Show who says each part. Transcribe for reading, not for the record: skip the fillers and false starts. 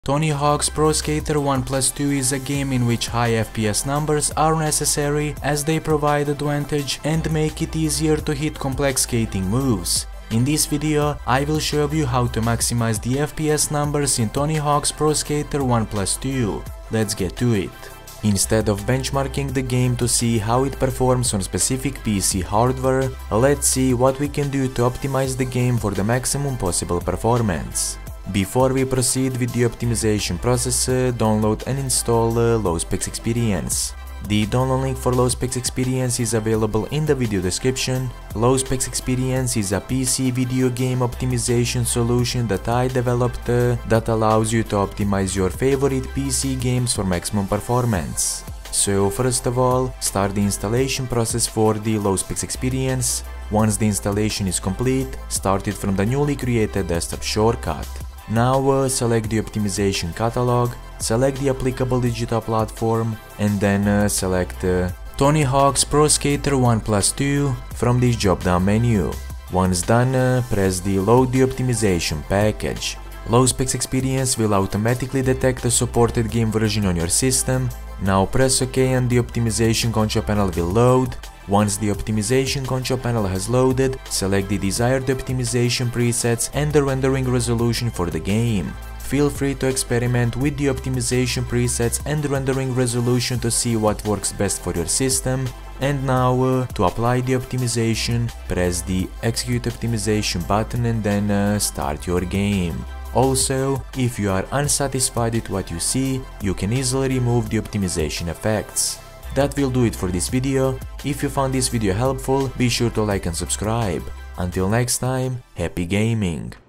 Speaker 1: Tony Hawk's Pro Skater 1+2 is a game in which high FPS numbers are necessary as they provide advantage and make it easier to hit complex skating moves. In this video, I will show you how to maximize the FPS numbers in Tony Hawk's Pro Skater 1+2. Let's get to it. Instead of benchmarking the game to see how it performs on specific PC hardware, let's see what we can do to optimize the game for the maximum possible performance. Before we proceed with the optimization process, download and install LowSpecs Experience. The download link for LowSpecs Experience is available in the video description. LowSpecs Experience is a PC video game optimization solution that I developed that allows you to optimize your favorite PC games for maximum performance. So first of all, start the installation process for the LowSpecs Experience. Once the installation is complete, start it from the newly created desktop shortcut. Now select the optimization catalog, select the applicable digital platform, and then select Tony Hawk's Pro Skater 1+2 from this drop-down menu. Once done, press the Load the optimization package. LowSpecs Experience will automatically detect the supported game version on your system. Now press OK and the optimization control panel will load. Once the optimization control panel has loaded, select the desired optimization presets and the rendering resolution for the game. Feel free to experiment with the optimization presets and rendering resolution to see what works best for your system. And now, to apply the optimization, press the Execute Optimization button and then start your game. Also, if you are unsatisfied with what you see, you can easily remove the optimization effects. That will do it for this video. If you found this video helpful, be sure to like and subscribe. Until next time, happy gaming!